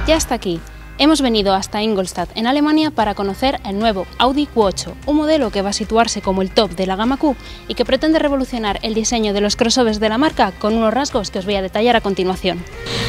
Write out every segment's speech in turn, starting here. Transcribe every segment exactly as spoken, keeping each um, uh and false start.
Ya está aquí. Hemos venido hasta Ingolstadt, en Alemania, para conocer el nuevo Audi Q ocho, un modelo que va a situarse como el top de la gama Q y que pretende revolucionar el diseño de los crossovers de la marca con unos rasgos que os voy a detallar a continuación.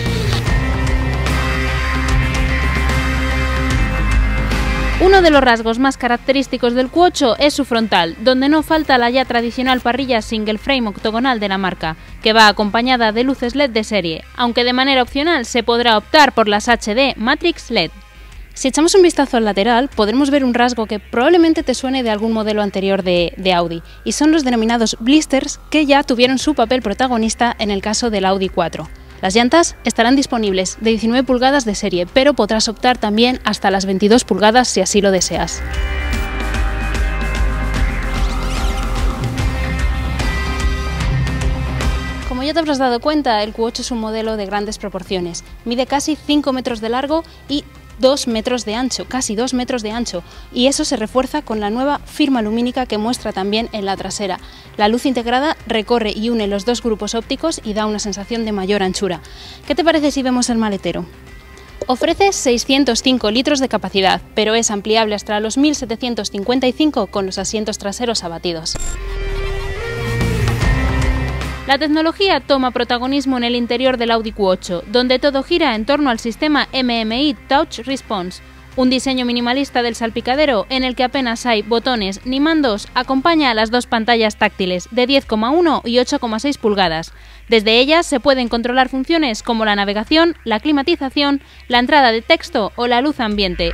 Uno de los rasgos más característicos del Q ocho es su frontal, donde no falta la ya tradicional parrilla single frame octogonal de la marca, que va acompañada de luces L E D de serie, aunque de manera opcional se podrá optar por las H D Matrix L E D. Si echamos un vistazo al lateral, podremos ver un rasgo que probablemente te suene de algún modelo anterior de, de Audi, y son los denominados blisters, que ya tuvieron su papel protagonista en el caso del Audi cuatro. Las llantas estarán disponibles de diecinueve pulgadas de serie, pero podrás optar también hasta las veintidós pulgadas si así lo deseas. Como ya te habrás dado cuenta, el Q ocho es un modelo de grandes proporciones. Mide casi cinco metros de largo y dos metros de ancho, casi dos metros de ancho, y eso se refuerza con la nueva firma lumínica que muestra también en la trasera. La luz integrada recorre y une los dos grupos ópticos y da una sensación de mayor anchura. ¿Qué te parece si vemos el maletero? Ofrece seiscientos cinco litros de capacidad, pero es ampliable hasta los mil setecientos cincuenta y cinco con los asientos traseros abatidos. La tecnología toma protagonismo en el interior del Audi Q ocho, donde todo gira en torno al sistema M M I Touch Response. Un diseño minimalista del salpicadero en el que apenas hay botones ni mandos acompaña a las dos pantallas táctiles de diez coma uno y ocho coma seis pulgadas. Desde ellas se pueden controlar funciones como la navegación, la climatización, la entrada de texto o la luz ambiente.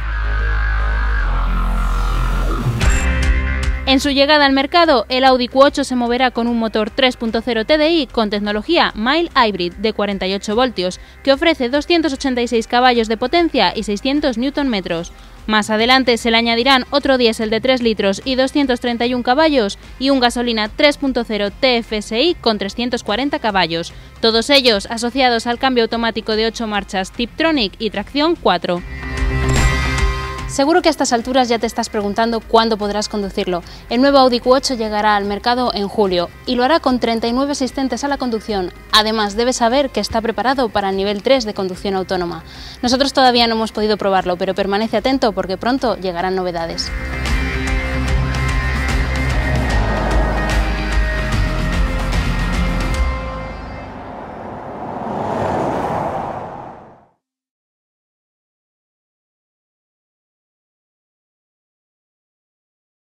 En su llegada al mercado, el Audi Q ocho se moverá con un motor tres punto cero T D I con tecnología Mild Hybrid de cuarenta y ocho voltios, que ofrece doscientos ochenta y seis caballos de potencia y seiscientos newton metros. Más adelante se le añadirán otro diésel de tres litros y doscientos treinta y uno caballos y un gasolina tres punto cero T F S I con trescientos cuarenta caballos, todos ellos asociados al cambio automático de ocho marchas Tiptronic y tracción cuatro. Seguro que a estas alturas ya te estás preguntando cuándo podrás conducirlo. El nuevo Audi Q ocho llegará al mercado en julio y lo hará con treinta y nueve asistentes a la conducción. Además, debes saber que está preparado para el nivel tres de conducción autónoma. Nosotros todavía no hemos podido probarlo, pero permanece atento porque pronto llegarán novedades.